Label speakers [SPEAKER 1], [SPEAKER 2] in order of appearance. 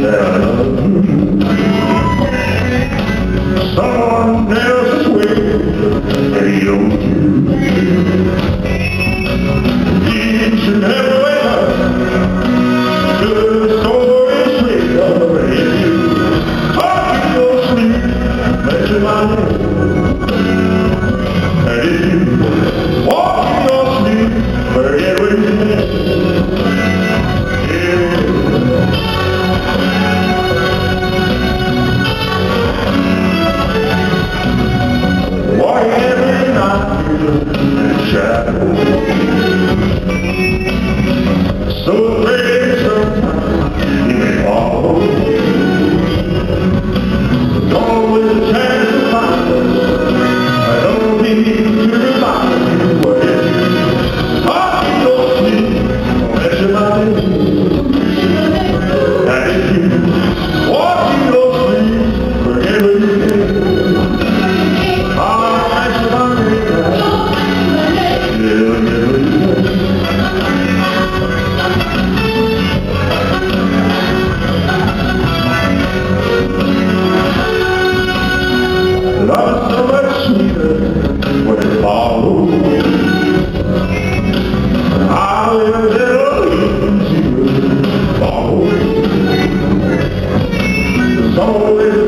[SPEAKER 1] Someone else's way, and you don't you should never wake up to the story straight of the radio. Talk in your sleep, mention my name. And if you walk in your sleep, forget what you meant. So afraid sometimes you may fall. There's always a chance to find us. I don't need to remind you what it is. Talk in your sleep, don't mention my name. And if you walk in your sleep, forget what you did. I'll mention my name. Love is so much sweeter when it follows. I'll live a little easier follow. There's always